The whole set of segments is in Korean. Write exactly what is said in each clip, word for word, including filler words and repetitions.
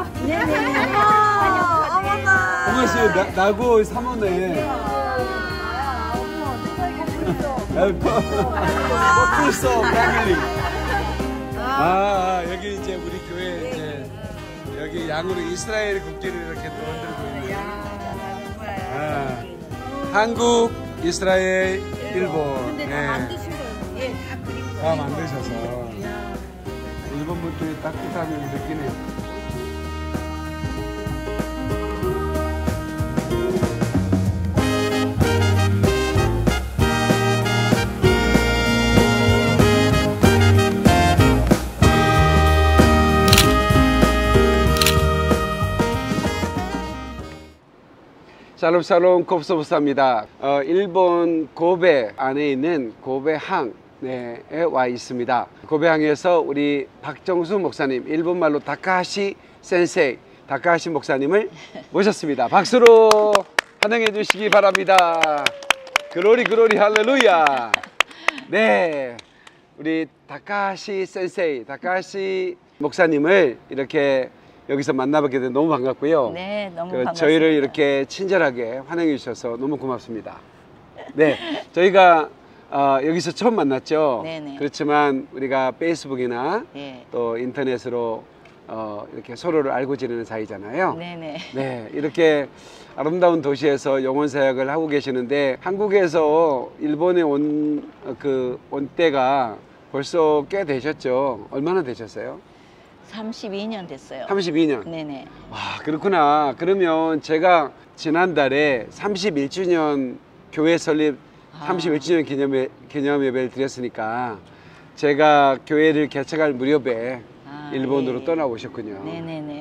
네네. 어머, 어머나. 고맙어요. 나, 나고 사모네. 어머, 내가 이거 그랬어. 커플소 패밀리. 아, 여기 이제 우리 교회 이제 여기 양으로 이스라엘 국기를 이렇게 또 흔들고 있는. 아, 한국, 이스라엘, 일본. 근데 다 만드신 거예요? 예, 다 그리고. 다 만드셔서. 일본 분들이 따뜻함을 느끼네요. 샬롬 샬롬 콥소부사입니다. 어, 일본 고베 안에 있는 고베항 네, 에 와 있습니다. 고베항에서 우리 박정수 목사님, 일본말로 다카하시 센세이, 다카하시 목사님을 모셨습니다. 박수로 환영해 주시기 바랍니다. 그로리 그로리 할렐루야. 네, 우리 다카하시 센세이, 다카하시 목사님을 이렇게 여기서 만나뵙게 돼서 너무 반갑고요. 네, 너무 그 반갑습니다. 저희를 이렇게 친절하게 환영해 주셔서 너무 고맙습니다. 네, 저희가 어, 여기서 처음 만났죠. 네네. 그렇지만 우리가 페이스북이나 예. 또 인터넷으로 어, 이렇게 서로를 알고 지내는 사이잖아요. 네네. 네, 이렇게 아름다운 도시에서 영혼 사역을 하고 계시는데 한국에서 일본에 온 그 온 때가 벌써 꽤 되셨죠. 얼마나 되셨어요? 삼십이 년 됐어요. 삼십이 년. 네네. 와, 그렇구나. 그러면 제가 지난달에 삼십일 주년 교회 설립 아. 삼십일 주년 기념, 기념 예배를 드렸으니까 제가 교회를 개척할 무렵에 아, 일본으로 예. 떠나오셨군요. 네네네.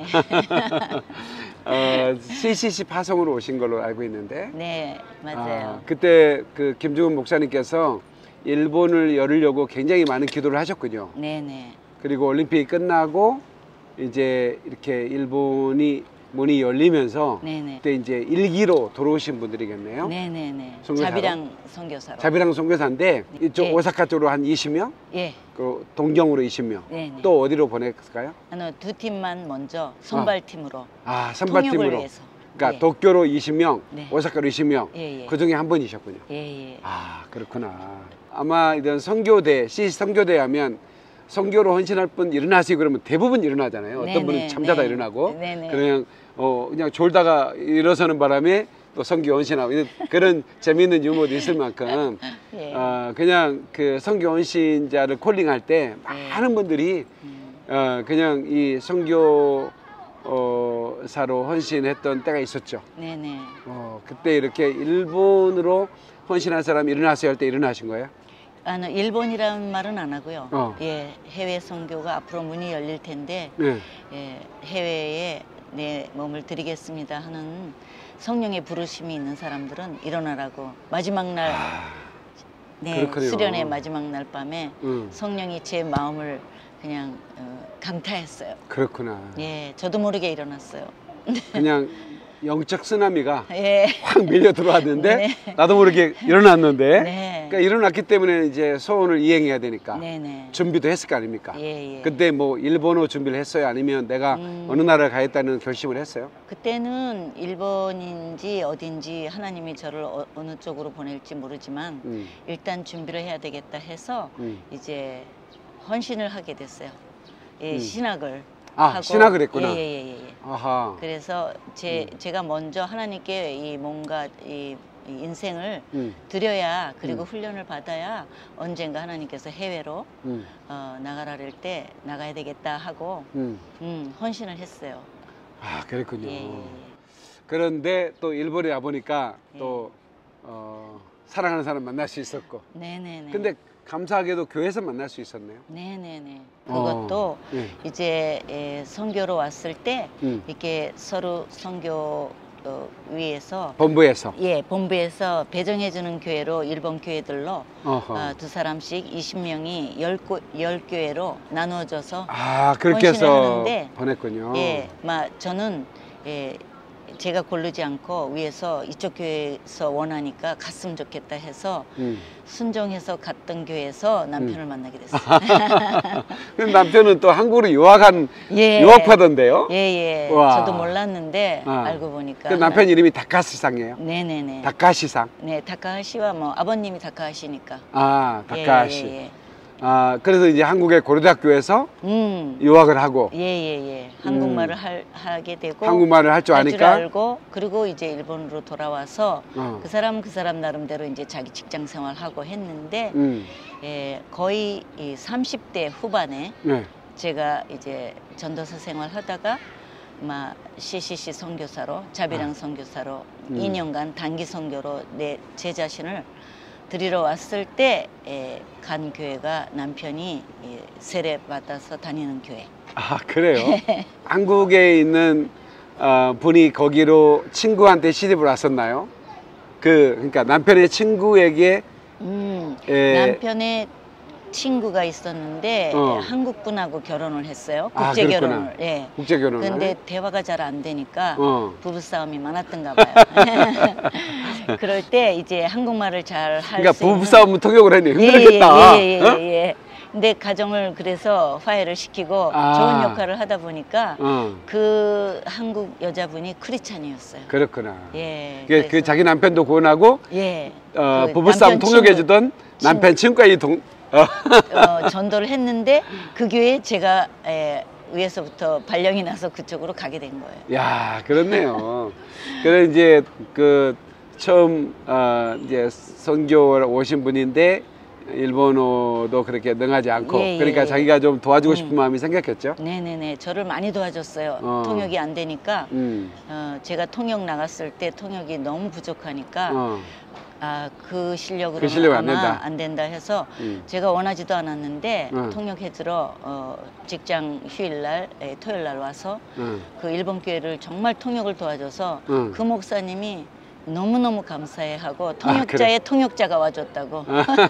어, 씨씨씨 파송으로 오신 걸로 알고 있는데. 네, 맞아요. 아, 그때 그 김중훈 목사님께서 일본을 열으려고 굉장히 많은 기도를 하셨군요. 네네. 그리고 올림픽이 끝나고 이제 이렇게 일본이 문이 열리면서 네네. 그때 이제 일기로 돌아오신 분들이겠네요. 네네네. 선교사로? 자비랑 선교사로. 자비랑 선교사인데 이쪽 예. 오사카 쪽으로 한 이십 명, 예. 그 동경으로 이십 명. 네네. 또 어디로 보냈을까요? 아, 두 팀만 먼저 선발팀으로. 아, 통역을 선발팀으로. 위해서. 그러니까 예. 도쿄로 이십 명, 네. 오사카로 이십 명. 예, 예. 그 중에 한 분이셨군요. 예, 예. 아, 그렇구나. 아마 이런 선교대, 씨씨 선교대 하면 선교로 헌신할 분 일어나세요 그러면 대부분 일어나잖아요. 어떤 네네, 분은 잠자다 네. 일어나고 네네. 그냥 어 그냥 졸다가 일어서는 바람에 또 선교 헌신하고 이런 그런 재미있는 유머도 있을 만큼 예. 어 그냥 그 선교 헌신자를 콜링할 때 네. 많은 분들이 음. 어 그냥 이 선교 어 사로 헌신했던 때가 있었죠. 네네. 어 그때 이렇게 일본으로 헌신한 사람이 일어나세요 할 때 일어나신 거예요? 아, no, 일본이라는 말은 안 하고요. 어. 예, 해외 선교가 앞으로 문이 열릴 텐데 네. 예, 해외에 내 몸을 드리겠습니다 하는 성령의 부르심이 있는 사람들은 일어나라고 마지막 날 네, 그렇군요. 수련의 마지막 날 밤에 음. 성령이 제 마음을 그냥 어, 강타했어요. 그렇구나. 예, 저도 모르게 일어났어요. 그냥 영적 쓰나미가 예. 확 밀려 들어왔는데 네. 나도 모르게 일어났는데 네. 그러니까 일어났기 때문에 이제 소원을 이행해야 되니까 네네. 준비도 했을 거 아닙니까? 예, 예. 그때 뭐 일본어 준비를 했어요? 아니면 내가 음. 어느 나라를 가겠다는 결심을 했어요? 그때는 일본인지 어딘지 하나님이 저를 어, 어느 쪽으로 보낼지 모르지만 음. 일단 준비를 해야 되겠다 해서 음. 이제 헌신을 하게 됐어요. 예, 음. 신학을 아, 하고 신학을 했구나. 예예예. 예, 예, 예. 아하. 그래서 제 음. 제가 먼저 하나님께 이 뭔가 이, 이 인생을 음. 드려야 그리고 음. 훈련을 받아야 언젠가 하나님께서 해외로 음. 어, 나가라를 때 나가야 되겠다 하고 음. 음, 헌신을 했어요. 아, 그랬군요. 예, 예, 예. 그런데 또 일본에 와보니까 예. 또 어, 사랑하는 사람 만날 수 있었고 네네네. 근데 감사하게도 교회에서 만날 수 있었네요. 네네네. 어, 그것도 예. 이제 에, 선교로 왔을 때 음. 이렇게 서로 선교 어, 위에서 본부에서. 예 본부에서 배정해주는 교회로 일본 교회들로 어허. 어, 두 사람씩 이십 명이 열, 고, 열 교회로 나누어져서 아, 그렇게 헌신을 해서 하는데 보냈군요. 예, 막 저는 예, 제가 고르지 않고 위에서 이쪽 교회에서 원하니까 갔으면 좋겠다 해서 음. 순종해서 갔던 교회에서 남편을 음. 만나게 됐어요. 그럼 남편은 또 한국으로 유학한 예. 유학파던데요? 예예. 와. 저도 몰랐는데 아. 알고 보니까. 그 남편 이름이 다카시상이에요? 네네네. 다카시상. 네, 다카하시와 뭐 아버님이 다카하시니까. 아, 다카시. 예, 예, 예. 아, 그래서 이제 한국의 고려대학교에서 음. 유학을 하고 예예예. 한국말을 할, 하게 되고 한국말을 할 줄 할 줄 아니까 알고 그리고 이제 일본으로 돌아와서 어. 그 사람 그 사람 나름대로 이제 자기 직장 생활하고 했는데 음. 예, 거의 이 삼십 대 후반에 네. 제가 이제 전도사 생활하다가 막 씨씨씨 선교사로 자비랑 아. 선교사로 음. 이 년간 단기 선교로 내 제 자신을 드리러 왔을 때 간 교회가 남편이 예, 세례 받아서 다니는 교회. 아, 그래요? 한국에 있는 어, 분이 거기로 친구한테 시집을 왔었나요? 그 그러니까 남편의 친구에게 음, 예. 남편의 친구가 있었는데 어. 예, 한국 분하고 결혼을 했어요. 아, 국제 그렇구나. 결혼을. 예. 국제 결혼을. 근데 대화가 잘 안 되니까 어. 부부 싸움이 많았던가 봐요. 그럴 때 이제 한국말을 잘 할 수 그러니까 있는 부부 싸움은 통역을 했네. 예, 힘들겠다. 예, 예, 예, 어? 예. 근데 가정을 그래서 화해를 시키고 아. 좋은 역할을 하다 보니까 어. 그 한국 여자분이 크리스찬이었어요. 그렇구나. 예. 그, 그 그래서- 자기 남편도 구원하고 예. 어, 그 부부싸움 남편 통역해주던 친구. 남편 친구까지 동. 어. 어, 전도를 했는데 그 교회에 제가 에, 위에서부터 발령이 나서 그쪽으로 가게 된 거예요. 야, 그렇네요. 그래 이제 그 처음 어, 이제 선교 오신 분인데 일본어도 그렇게 능하지 않고 예, 예, 그러니까 예. 자기가 좀 도와주고 싶은 음. 마음이 생겼겠죠. 네네네. 저를 많이 도와줬어요. 어. 통역이 안 되니까 음. 어, 제가 통역 나갔을 때 통역이 너무 부족하니까 어. 아, 그 실력으로 그 실력은 안 아마 된다. 안 된다 해서 음. 제가 원하지도 않았는데 어. 통역해주러 어, 직장 휴일날 에, 토요일날 와서 어. 그 일본 교회를 정말 통역을 도와줘서 어. 그 목사님이 너무너무 감사해하고 아, 통역자의 통역자가 와줬다고.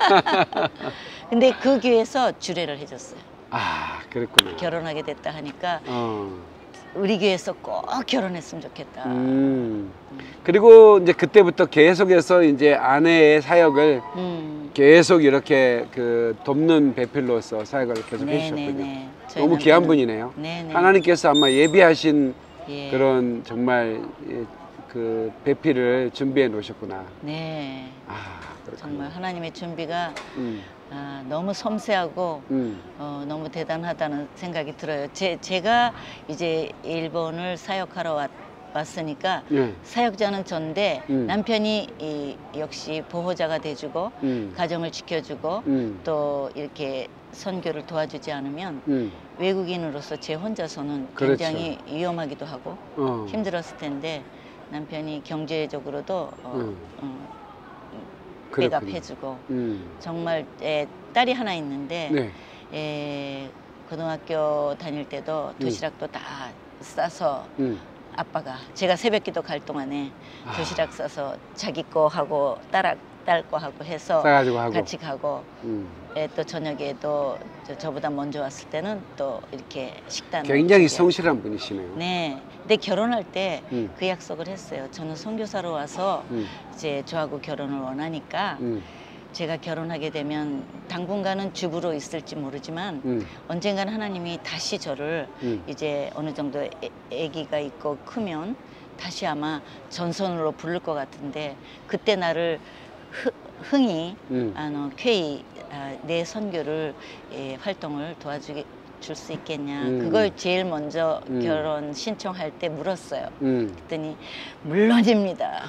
근데 그 교회에서 주례를 해줬어요. 아, 그랬구나. 결혼하게 됐다 하니까 어. 우리 교회에서 꼭 결혼했으면 좋겠다. 음. 그리고 이제 그때부터 계속해서 이제 아내의 사역을 음. 계속 이렇게 그 돕는 배필로서 사역을 계속 해주셨군요. 네네네. 저희 너무 귀한 남편은- 분이네요. 네네. 하나님께서 아마 예비하신 예. 그런 정말 예, 그 배필을 준비해 놓으셨구나. 네. 아, 그렇군요. 정말 하나님의 준비가 음, 아, 너무 섬세하고 음, 어, 너무 대단하다는 생각이 들어요. 제, 제가 이제 일본을 사역하러 왔, 왔으니까 예, 사역자는 전데 음. 남편이 이, 역시 보호자가 돼주고 음, 가정을 지켜주고 음, 또 이렇게 선교를 도와주지 않으면 음, 외국인으로서 제 혼자서는 그렇죠. 굉장히 위험하기도 하고 어, 힘들었을 텐데 남편이 경제적으로도 어, 음. 어, 그렇군요. 백업해주고 음, 정말 에, 딸이 하나 있는데 네, 에, 고등학교 다닐 때도 도시락도 다 싸서 음, 아빠가 제가 새벽기도 갈 동안에 아. 도시락 싸서 자기 거 하고 딸, 딸 거 하고 해서 싸가지고 하고. 같이 가고 음. 에, 또 저녁에도 저, 저보다 먼저 왔을 때는 또 이렇게 식단 굉장히 성실한 분이시네요. 네. 근데 결혼할 때 그 음. 약속을 했어요. 저는 선교사로 와서 음, 이제 저하고 결혼을 원하니까 음, 제가 결혼하게 되면 당분간은 주부로 있을지 모르지만 음, 언젠가는 하나님이 다시 저를 음. 이제 어느 정도 애, 애기가 있고 크면 다시 아마 전선으로 부를 것 같은데 그때 나를 흐, 흥이 음. 아, 너, 쾌히 아, 내 선교를 예, 활동을 도와주게 줄 수 있겠냐. 음. 그걸 제일 먼저 음. 결혼 신청할 때 물었어요. 음. 그랬더니 물론입니다.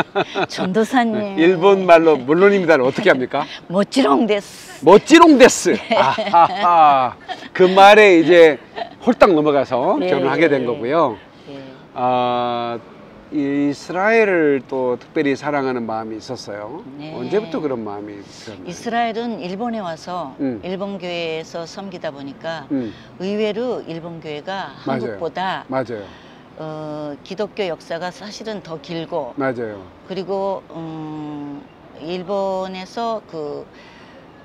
전도사님. 일본 말로 물론입니다를 어떻게 합니까? 멋지롱 데스. 멋지롱 데스. 아하하. 그 말에 이제 홀딱 넘어가서 네, 결혼하게 된 예. 거고요. 예. 아, 이스라엘을 또 특별히 사랑하는 마음이 있었어요. 네. 언제부터 그런 마음이 있었나요? 이스라엘은 일본에 와서 음. 일본 교회에서 섬기다 보니까 음, 의외로 일본 교회가 맞아요. 한국보다 맞아요. 어, 기독교 역사가 사실은 더 길고 맞아요. 그리고 음, 일본에서 그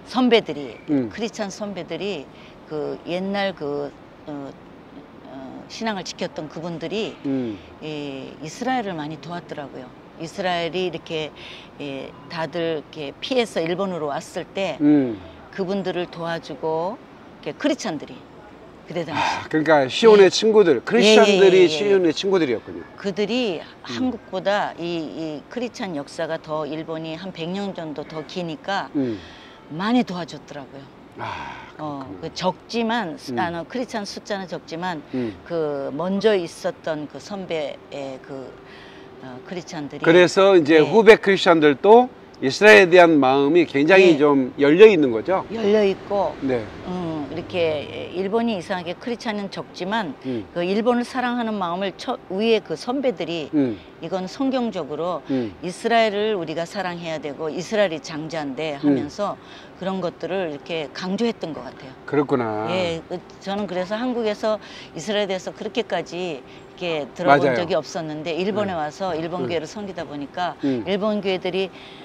선배들이 음. 크리스찬 선배들이 그 옛날 그 어, 어, 신앙을 지켰던 그분들이 음. 예, 이스라엘을 많이 도왔더라고요. 이스라엘이 이렇게 예, 다들 이렇게 피해서 일본으로 왔을 때 음. 그분들을 도와주고 이렇게 크리스찬들이 그때 당시 아, 그러니까 시온의 예. 친구들, 크리스천들이 예, 예, 예, 예. 시온의 친구들이었군요. 그들이 한국보다 이, 이 크리스찬 역사가 더 일본이 한 백 년 정도 더 기니까 음. 많이 도와줬더라고요. 아, 어, 그렇구나. 그 적지만 수- 음. 아, 너 크리스찬 숫자는 적지만 음. 그 먼저 있었던 그 선배의 그 어, 크리스찬들이 그래서 이제 예. 후배 크리스천들도 이스라엘에 대한 마음이 굉장히 예. 좀 열려 있는 거죠. 열려 있고 네. 음, 이렇게 일본이 이상하게 크리스찬은 적지만 음. 그 일본을 사랑하는 마음을 첫 위에 그 선배들이 음. 이건 성경적으로 음. 이스라엘을 우리가 사랑해야 되고 이스라엘이 장자인데 하면서 그런 것들을 이렇게 강조했던 것 같아요. 그렇구나. 예, 그 저는 그래서 한국에서 이스라엘에 대해서 그렇게까지 이렇게 들어본 맞아요. 적이 없었는데 일본에 음. 와서 일본 음. 교회를 섬기다 보니까 음. 일본 교회들이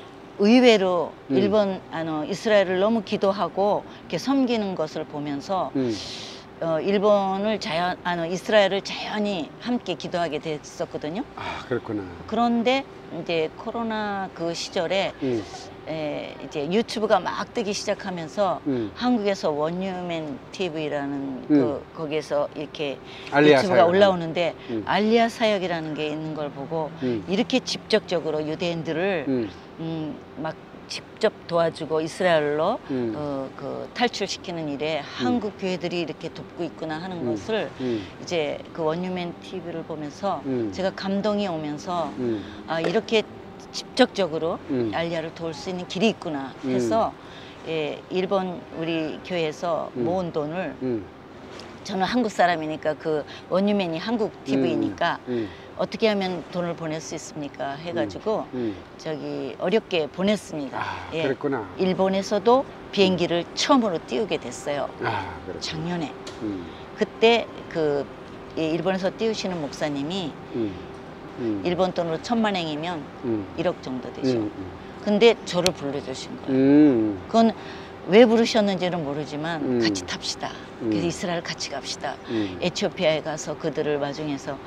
의외로 음. 일본 아노 이스라엘을 너무 기도하고 이렇게 섬기는 것을 보면서 음. 어, 일본을 자연 아노 이스라엘을 자연히 함께 기도하게 됐었거든요. 아, 그렇구나. 그런데 이제 코로나 그 시절에 음. 에, 이제 유튜브가 막 뜨기 시작하면서 음. 한국에서 원유맨 티비라는 그 거기에서 이렇게 알리아 유튜브가 사역. 올라오는데 음. 알리아 사역이라는 게 있는 걸 보고 음. 이렇게 직접적으로 유대인들을 음. 음, 막 직접 도와주고 이스라엘로 음. 어, 그 탈출시키는 일에 한국 교회들이 이렇게 돕고 있구나 하는 음. 것을 음. 이제 그 원유맨 티비를 보면서 음. 제가 감동이 오면서 음. 아, 이렇게 직접적으로 음. 알리아를 도울 수 있는 길이 있구나 음. 해서 예, 일본 우리 교회에서 음. 모은 돈을 음. 저는 한국 사람이니까 그 원유맨이 한국 티비니까 음. 어떻게 하면 돈을 보낼 수 있습니까 해가지고 음. 저기 어렵게 보냈습니다. 아, 예. 그랬구나. 일본에서도 비행기를 처음으로 띄우게 됐어요. 아, 그렇구나. 작년에. 음. 그때 그 예, 일본에서 띄우시는 목사님이 음. 음. 일본 돈으로 천만 행이면 음. 일억 정도 되죠. 음. 근데 저를 불러주신 거예요. 음. 그건 왜 부르셨는지는 모르지만 음. 같이 탑시다. 음. 그래서 이스라엘 같이 갑시다. 음. 에티오피아에 가서 그들을 와중에서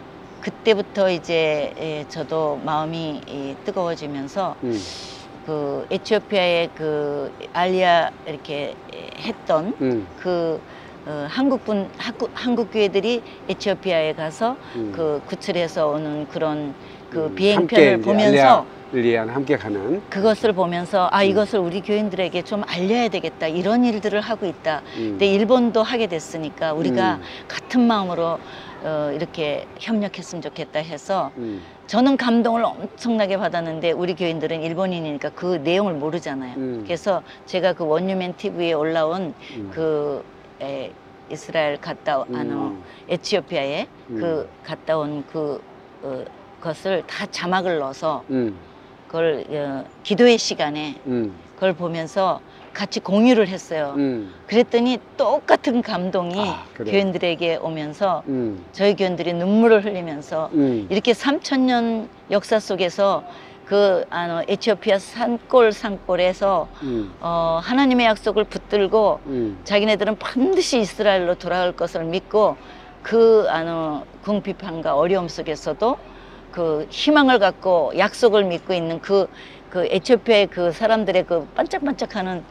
그때부터 이제 예, 저도 마음이 예, 뜨거워지면서 음. 그 에티오피아의 그 알리아 이렇게 했던 음. 그 어, 한국분 한국, 한국 교회들이 에티오피아에 가서 음. 그 구출해서 오는 그런 그 음. 비행편을 함께 이제 보면서 알리아를 위한 함께 가는. 그것을 보면서 아 음. 이것을 우리 교인들에게 좀 알려야 되겠다 이런 일들을 하고 있다. 음. 근데 일본도 하게 됐으니까 우리가 음. 같은 마음으로 어, 이렇게 협력했으면 좋겠다 해서 음. 저는 감동을 엄청나게 받았는데 우리 교인들은 일본인이니까 그 내용을 모르잖아요. 음. 그래서 제가 그 원유맨 티비에 올라온 음. 그 에, 이스라엘 갔다 온 아노 음. 에티오피아에 음. 그 갔다 온 그 어, 것을 다 자막을 넣어서 음. 그걸 어, 기도의 시간에 음. 그걸 보면서 같이 공유를 했어요. 음. 그랬더니 똑같은 감동이 아, 그래요? 교인들에게 오면서 음. 저희 교인들이 눈물을 흘리면서 음. 이렇게 삼천 년 역사 속에서 그 아노 에티오피아 산골 산골에서 음. 어, 하나님의 약속을 붙들고 음. 자기네들은 반드시 이스라엘로 돌아갈 것을 믿고 그 아노 궁핍함과 어려움 속에서도 그 희망을 갖고 약속을 믿고 있는 그, 그 에티오피아의 그 사람들의 그 반짝반짝하는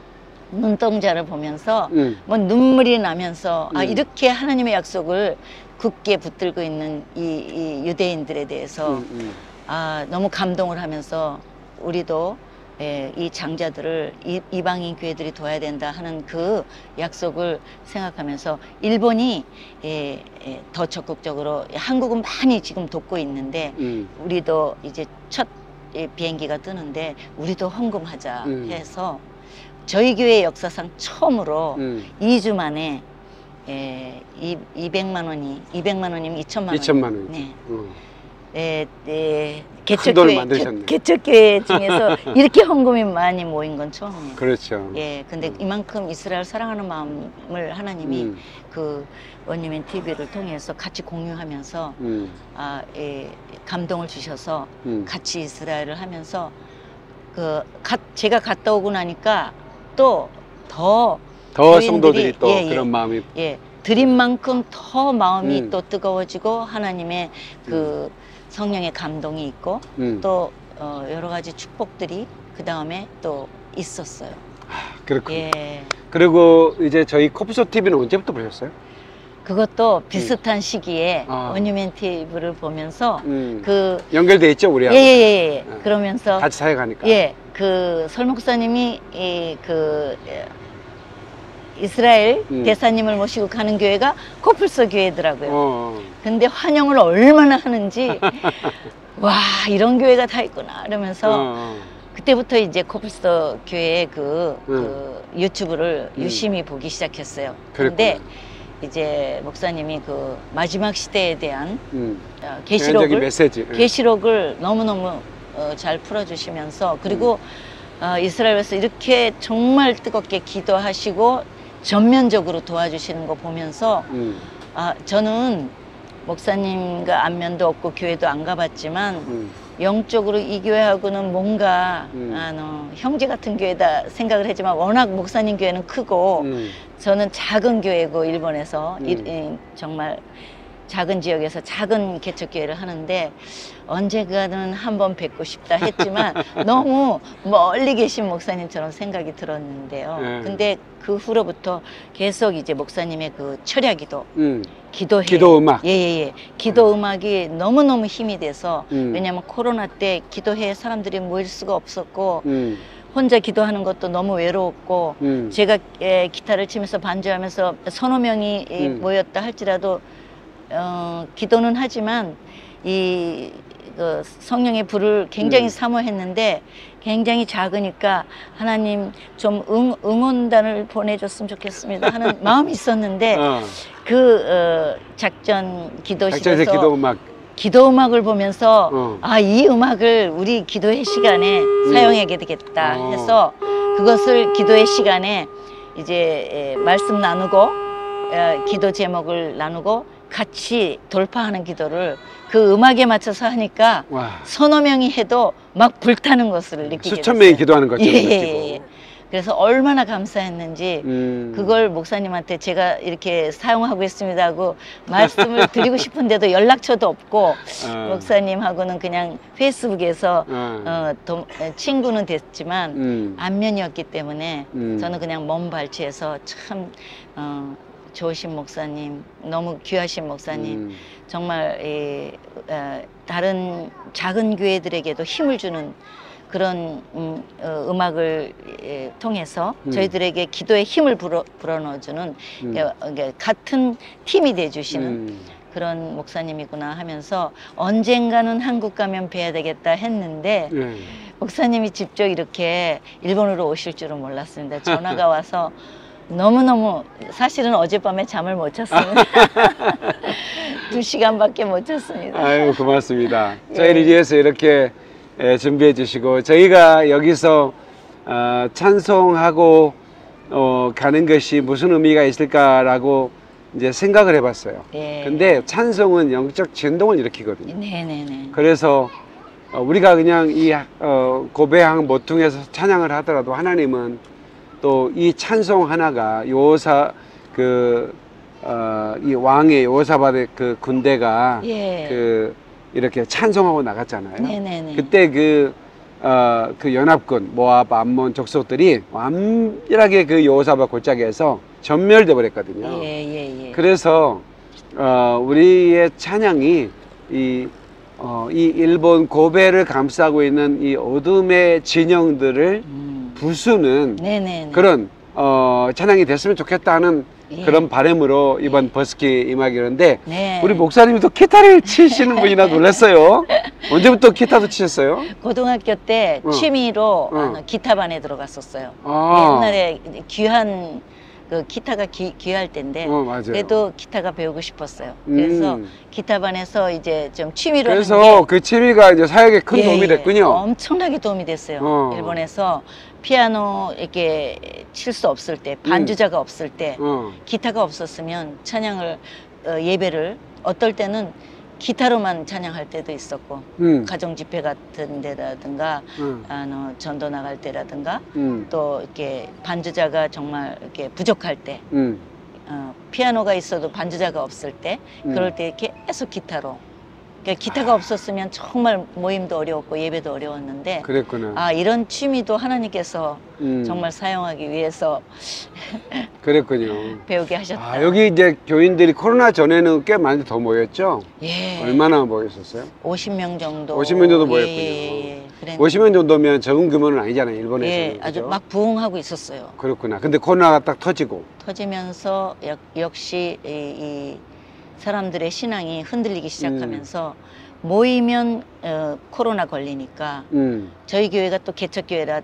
눈동자를 보면서 음. 뭐 눈물이 나면서 아 음. 이렇게 하나님의 약속을 굳게 붙들고 있는 이, 이 유대인들에 대해서 음. 음. 아 너무 감동을 하면서 우리도 예, 이 장자들을 이, 이방인 교회들이 둬야 된다 하는 그 약속을 생각하면서 일본이 예, 예, 더 적극적으로 한국은 많이 지금 돕고 있는데 음. 우리도 이제 첫 예, 비행기가 뜨는데 우리도 헌금하자 음. 해서 저희 교회 역사상 처음으로 음. 이 주 만에 예, 이, 이백만 원이 이백만 원이면 이천만 원. 이천만 원. 네. 음. 예, 예, 큰 돈을 개척교회, 만드셨네. 개- 개척교회 중에서 이렇게 헌금이 많이 모인 건 처음이에요. 그렇죠. 예, 근데 이만큼 이스라엘 사랑하는 마음을 하나님이 음. 그 원유맨 티비를 통해서 같이 공유하면서 음. 아, 예, 감동을 주셔서 음. 같이 이스라엘을 하면서 그 가, 제가 갔다 오고 나니까 또 더 더 성도들이 또 예, 예, 그런 마음이 예, 드린 만큼 더 마음이 음. 또 뜨거워지고 하나님의 그 성령의 감동이 있고 음. 또 어, 여러 가지 축복들이 그 다음에 또 있었어요. 그렇군요. 예. 그리고 이제 저희 코프소 티비는 언제부터 보셨어요? 그것도 비슷한 시기에 아. 원유맨 티비를 보면서 음. 그 연결돼 있죠, 우리하고. 예예예 예, 예. 네. 그러면서 같이 사역하니까. 예, 그 설 목사님이 이그 이스라엘 음. 대사님을 모시고 가는 교회가 코플소 교회더라고요. 어. 근데 환영을 얼마나 하는지 와 이런 교회가 다 있구나 이러면서 어. 그때부터 이제 코플소 교회의 그, 음. 그 유튜브를 음. 유심히 보기 시작했어요. 근데 그랬구나. 이제 목사님이 그 마지막 시대에 대한 음. 어, 개인적인 계시록을 메시지. 예. 계시록을 너무너무 어, 잘 풀어주시면서 그리고 어, 이스라엘에서 이렇게 정말 뜨겁게 기도하시고 전면적으로 도와주시는 거 보면서 음. 아, 저는 목사님과 안면도 없고 교회도 안 가봤지만 음. 영적으로 이 교회하고는 뭔가 음. 아, 너, 형제 같은 교회다 생각을 했지만 워낙 목사님 교회는 크고 음. 저는 작은 교회고 일본에서 음. 이, 이, 정말 작은 지역에서 작은 개척교회를 하는데 언젠가는 한번 뵙고 싶다 했지만 너무 멀리 계신 목사님처럼 생각이 들었는데요. 네. 근데 그 후로부터 계속 이제 목사님의 그 철야기도 음. 기도해. 기도 음악. 예예예. 기도 음악이 너무너무 힘이 돼서 음. 왜냐하면 코로나 때 기도해 사람들이 모일 수가 없었고 음. 혼자 기도하는 것도 너무 외로웠고 음. 제가 에, 기타를 치면서 반주하면서 서너 명이 이, 음. 모였다 할지라도 어, 기도는 하지만 이 그 성령의 불을 굉장히 음. 사모했는데 굉장히 작으니까 하나님 좀 응, 응원단을 보내줬으면 좋겠습니다 하는 마음이 있었는데 어. 그 어, 작전 기도실에서 작전에서 기도 음악. 기도 음악을 보면서 어. 아, 이 음악을 우리 기도회 시간에 사용하게 되겠다 어. 해서 그것을 기도회 시간에 이제 에, 말씀 나누고 에, 기도 제목을 나누고 같이 돌파하는 기도를 그 음악에 맞춰서 하니까 와. 서너 명이 해도 막 불타는 것을 느끼게 수천 됐어요. 명이 기도하는 것처럼 예, 예, 느끼고. 예. 그래서 얼마나 감사했는지 음. 그걸 목사님한테 제가 이렇게 사용하고 있습니다 하고 말씀을 드리고 싶은데도 연락처도 없고 어. 목사님하고는 그냥 페이스북에서 어. 어, 도, 친구는 됐지만 음. 안면이었기 때문에 음. 저는 그냥 먼 발치에서 참 어, 좋으신 목사님, 너무 귀하신 목사님, 음. 정말 이, 어, 다른 작은 교회들에게도 힘을 주는 그런 음, 어, 음악을 예, 통해서 음. 저희들에게 기도에 힘을 불어, 불어넣어주는 음. 예, 이게 같은 팀이 돼주시는 음. 그런 목사님이구나 하면서 언젠가는 한국 가면 뵈야 되겠다 했는데 예. 목사님이 직접 이렇게 일본으로 오실 줄은 몰랐습니다. 전화가 와서 너무너무 사실은 어젯밤에 잠을 못 잤습니다. 두 시간밖에 못 잤습니다. 아유, 고맙습니다. 예. 저희를 위해서 이렇게 예, 준비해 주시고 저희가 여기서 어, 찬송하고 어, 가는 것이 무슨 의미가 있을까라고 이제 생각을 해봤어요. 예. 근데 찬송은 영적 진동을 일으키거든요. 네네네. 그래서 어, 우리가 그냥 이 어, 고배항 모퉁에서 찬양을 하더라도 하나님은 또 이 찬송 하나가 요사 그 어, 이 왕의 요사밭의 그 군대가 예. 그 이렇게 찬송하고 나갔잖아요. 네네네. 그때 그, 어, 그 연합군 모압, 암몬 족속들이 완전하게 그 여호사밧 골짜기에서 전멸돼 버렸거든요. 예예예. 그래서 어, 우리의 찬양이 이, 어, 이 일본 고베를 감싸고 있는 이 어둠의 진영들을 음. 부수는 네네네. 그런 어, 찬양이 됐으면 좋겠다는 예. 그런 바람으로 이번 버스키 임하기였는데 네. 우리 목사님이 또 기타를 치시는 분이나 놀랐어요. 언제부터 기타도 치셨어요? 고등학교 때 어. 취미로 어. 아, 기타반에 들어갔었어요. 아. 옛날에 귀한 그 기타가 귀, 귀할 때인데 어, 맞아요. 그래도 기타가 배우고 싶었어요. 그래서 음. 기타반에서 이제 좀 취미로 그래서 하는 게 그 취미가 이제 사역에 큰 예, 도움이 예. 됐군요. 엄청나게 도움이 됐어요. 어. 일본에서 피아노 이렇게 칠 수 없을 때, 반주자가 없을 때, 어. 기타가 없었으면 찬양을 어, 예배를 어떨 때는 기타로만 찬양할 때도 있었고 음. 가정 집회 같은 데라든가 음. 아, 너, 전도 나갈 때라든가 음. 또 이렇게 반주자가 정말 이렇게 부족할 때 음. 어, 피아노가 있어도 반주자가 없을 때 음. 그럴 때 계속 기타로. 그러니까 기타가 없었으면 정말 모임도 어려웠고 예배도 어려웠는데 그랬구나. 아 이런 취미도 하나님께서 음. 정말 사용하기 위해서 그랬군요. 배우게 하셨다. 아, 여기 이제 교인들이 코로나 전에는 꽤 많이 더 모였죠? 예. 얼마나 모였었어요? 오십 명 정도. 오십 명 정도 예, 모였군요. 예, 예. 그랬는데, 오십 명 정도면 적은 규모는 아니잖아요, 일본에서는. 예, 아주 그죠? 막 부흥하고 있었어요. 그렇구나. 근데 코로나가 딱 터지고. 터지면서 역, 역시 이, 이 사람들의 신앙이 흔들리기 시작하면서 모이면 어, 코로나 걸리니까 음. 저희 교회가 또 개척교회라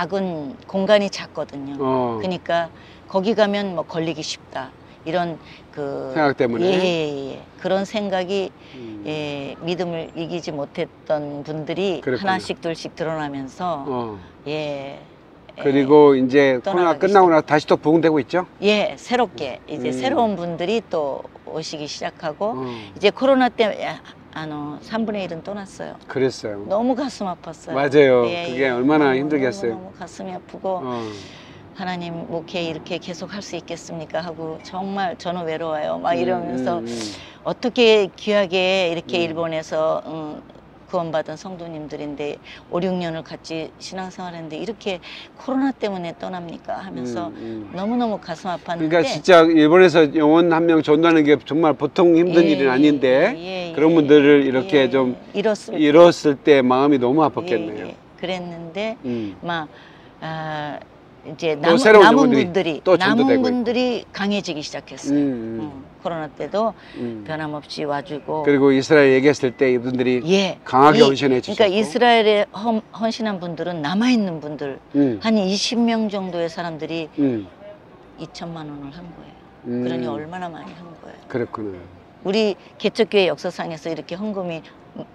작은 공간이 작거든요. 어. 그러니까 거기 가면 뭐 걸리기 쉽다 이런 그 생각 때문에? 예, 예, 예. 그런 생각이 음. 예, 믿음을 이기지 못했던 분들이 그랬군요. 하나씩 둘씩 드러나면서 어. 예. 그리고 이제 코로나 떠나가기 끝나고 나서 다시 또 부흥되고 있죠? 예, 새롭게 이제 음. 새로운 분들이 또 오시기 시작하고 어. 이제 코로나 때문에 아, 삼분의 일은 떠났어요. 그랬어요. 너무 가슴 아팠어요. 맞아요. 그게 얼마나 너무, 힘들겠어요. 너무, 너무 가슴이 아프고 어. 하나님 목회 이렇게 계속 할 수 있겠습니까 하고 정말 저는 외로워요. 막 이러면서 음, 음, 음. 어떻게 귀하게 이렇게 음. 일본에서 음, 구원받은 성도님들인데 오, 육 년을 같이 신앙생활했는데 이렇게 코로나 때문에 떠납니까 하면서 음, 음. 너무너무 가슴 아팠는데 그러니까 진짜 일본에서 영혼 한 명 전도하는 게 정말 보통 힘든 예, 일은 아닌데 예, 예, 그런 예. 분들을 이렇게 예, 좀 잃었을 잃었을 때 마음이 너무 때, 아팠겠네요. 예, 예. 그랬는데 음. 막 아, 이제 또 남은, 새로운 남은 영혼들이 분들이 또 남은 전도되고 분들이 강해지기 시작했어요. 음, 음, 코로나 때도 음. 변함없이 와주고 그리고 이스라엘 얘기했을 때 이분들이 예, 강하게 이- 헌신해 주셨고 그러니까 이스라엘에 헌, 헌신한 분들은 남아 있는 분들 음, 한 이십 명 정도의 사람들이 음, 이천만 원을 한 거예요. 음. 그러니 얼마나 많이 한 거예요. 그렇구나. 우리 개척교회 역사상에서 이렇게 헌금이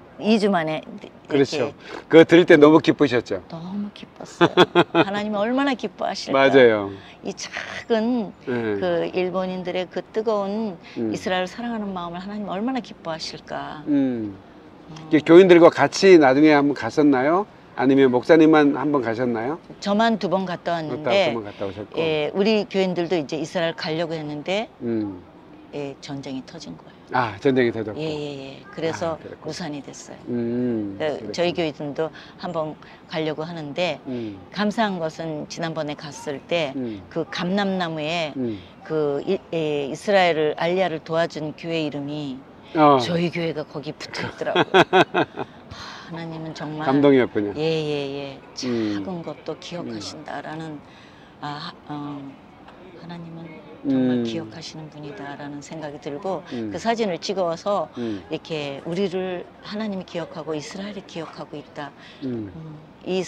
이 주 만에 이렇게 그렇죠. 그거 들을 때 너무 기쁘셨죠? 너무 기뻤어요. 하나님이 얼마나 기뻐하실까. 맞아요. 이 작은 예. 그 일본인들의 그 뜨거운 음. 이스라엘을 사랑하는 마음을 하나님 얼마나 기뻐하실까. 음. 어, 이게 교인들과 같이 나중에 한번 갔었나요? 아니면 목사님만 한번 가셨나요? 저만 두 번 갔다 갔다 왔는데 한번 갔다 오셨고. 예, 우리 교인들도 이제 이스라엘 가려고 했는데 음. 예, 전쟁이 터진 거예요. 아 전쟁이 터졌고. 예예예. 그래서 아, 그랬구나. 무산이 됐어요. 음. 그 그랬구나. 저희 교인들도 한번 가려고 하는데 음. 감사한 것은 지난번에 갔을 때 음. 그 감람나무에 음. 그 이, 예, 이스라엘을 알리아를 도와준 교회 이름이 어. 저희 교회가 거기 붙어 있더라고요. 하, 하나님은 정말 감동이었군요. 예예예 작은 음. 것도 기억하신다라는 아 어, 하나님은 정말 음. 기억하시는 분이다라는 생각이 들고 음. 그 사진을 찍어서 음. 이렇게 우리를 하나님이 기억하고 이스라엘이 기억하고 있다. 음. 음, 이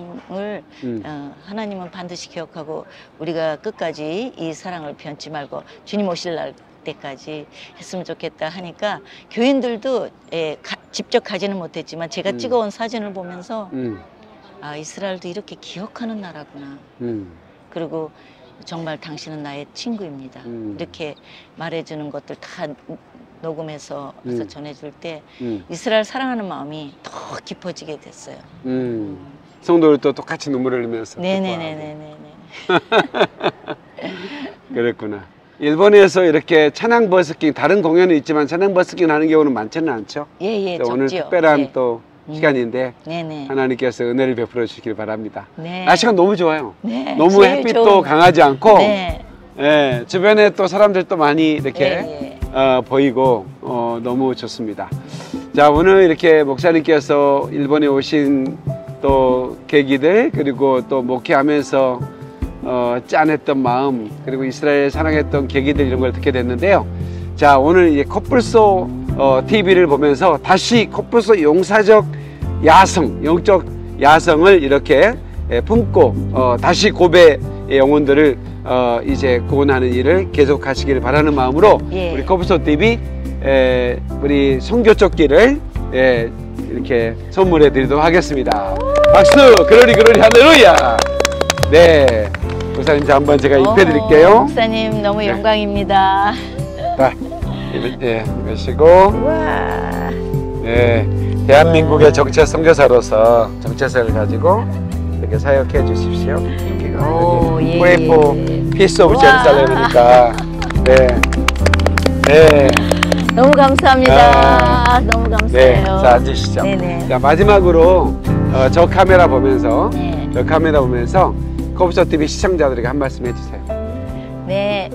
사랑을 음. 어, 하나님은 반드시 기억하고 우리가 끝까지 이 사랑을 변치 말고 주님 오실 날 때까지 했으면 좋겠다 하니까 교인들도 예, 가, 직접 가지는 못했지만 제가 음. 찍어온 사진을 보면서 음. 아 이스라엘도 이렇게 기억하는 나라구나. 음. 그리고 정말 당신은 나의 친구입니다. 음. 이렇게 말해주는 것들 다 녹음해서 해서 음. 전해줄 때 음. 이스라엘 사랑하는 마음이 더 깊어지게 됐어요. 음. 성도들도 똑같이 눈물을 흘리면서 네네네네네. 그랬구나. 일본에서 이렇게 찬양 버스킹 다른 공연은 있지만 찬양 버스킹 하는 경우는 많지는 않죠. 예예. 또 오늘 적지요. 특별한 예. 또 음. 시간인데 네네. 하나님께서 은혜를 베풀어 주시길 바랍니다. 네. 날씨가 너무 좋아요. 네. 너무 제일 햇빛도 좋은- 강하지 않고 네. 예, 주변에 또 사람들도 많이 이렇게 예, 예. 어, 보이고 어, 너무 좋습니다. 자, 오늘 이렇게 목사님께서 일본에 오신 또 계기들 그리고 또 목회하면서 어, 짠했던 마음 그리고 이스라엘 사랑했던 계기들 이런 걸 듣게 됐는데요. 자, 오늘 이제 코뿔소 어, 티비를 보면서 다시 코뿔소 용사적 야성, 영적 야성을 이렇게 예, 품고 어, 다시 고배의 영혼들을 어, 이제 구원하는 일을 계속하시기를 바라는 마음으로 예. 우리 코뿔소 티비 에, 우리 선교조끼를 예, 이렇게 선물해 드리도록 하겠습니다. 박수! 그러리 그러리 할렐루야! 네, 목사님 자 한번 제가 입혀 드릴게요. 어, 목사님 너무 네. 영광입니다. 자, 예, 입으시고 와. 예, 대한민국의 정체 선교사로서 정체성을 가지고 이렇게 사역해 주십시오. 오, 예, 프레이 포 예. 피스 오브 우와. 제루살렘이니까 네. 네. 너무 감사합니다. 아, 너무 감사해요. 네. 자, 앉으시죠. 네네. 자, 마지막으로 어, 저 카메라 보면서 네. 저 카메라 보면서 코뿔소 티비 시청자들에게 한 말씀 해주세요. 네,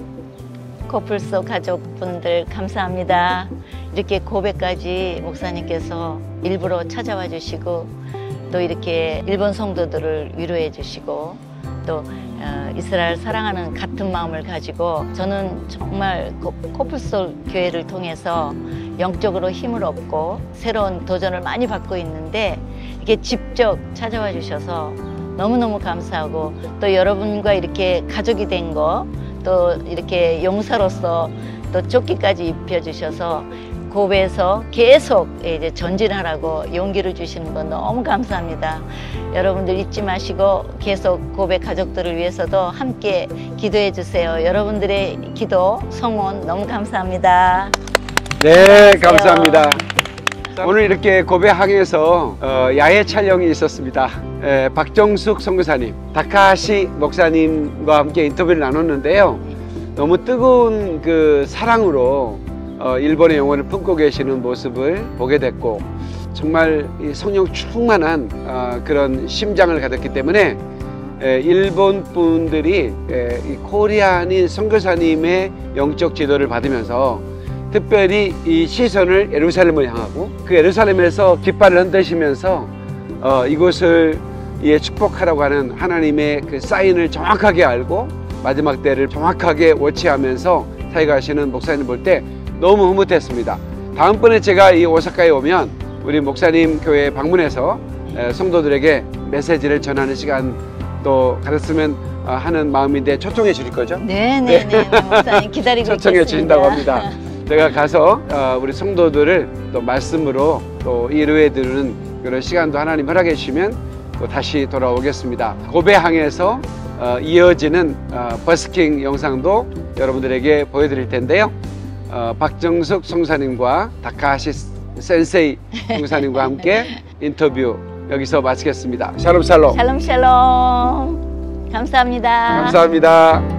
코뿔소 가족분들 감사합니다. 이렇게 고백까지 목사님께서 일부러 찾아와 주시고 또 이렇게 일본 성도들을 위로해 주시고 또 어, 이스라엘 사랑하는 같은 마음을 가지고 저는 정말 코, 코뿔소 교회를 통해서 영적으로 힘을 얻고 새로운 도전을 많이 받고 있는데 이렇게 직접 찾아와 주셔서 너무너무 감사하고 또 여러분과 이렇게 가족이 된 거 또 이렇게 용사로서 또 조끼까지 입혀주셔서 고베에서 계속 이제 전진하라고 용기를 주시는 건 너무 감사합니다. 여러분들 잊지 마시고 계속 고베 가족들을 위해서도 함께 기도해 주세요. 여러분들의 기도, 성원 너무 감사합니다. 네, 감사합니다. 오늘 이렇게 고베항에서 어, 야외 촬영이 있었습니다. 에, 박정숙 선교사님, 다카하시 목사님과 함께 인터뷰를 나눴는데요. 너무 뜨거운 그 사랑으로 어, 일본의 영혼을 품고 계시는 모습을 보게 됐고 정말 이 성령 충만한 어, 그런 심장을 가졌기 때문에 에, 일본 분들이 에, 이 코리안인 선교사님의 영적 지도를 받으면서 특별히 이 시선을 예루살렘을 향하고 그 예루살렘에서 깃발을 흔드시면서 어, 이곳을 예, 축복하라고 하는 하나님의 그 사인을 정확하게 알고 마지막 때를 정확하게 워치하면서 사역하시는 목사님 볼 때 너무 흐뭇했습니다. 다음번에 제가 이 오사카에 오면 우리 목사님 교회에 방문해서 에, 성도들에게 메시지를 전하는 시간 또 가졌으면 어, 하는 마음인데 초청해 주실 거죠? 네네네. 목사님 기다리고 초청해 있겠습니다. 주신다고 합니다. 제가 가서 어, 우리 성도들을 또 말씀으로 또 이루해 드리는 그런 시간도 하나님 허락해 주시면 또 다시 돌아오겠습니다. 고베항에서 어, 이어지는 어, 버스킹 영상도 여러분들에게 보여드릴 텐데요. 어, 박정숙 성사님과 다카하시 센세이 성사님과 함께 인터뷰 여기서 마치겠습니다. 샬롬 샬롬. 샬롬 샬롬. 감사합니다. 감사합니다.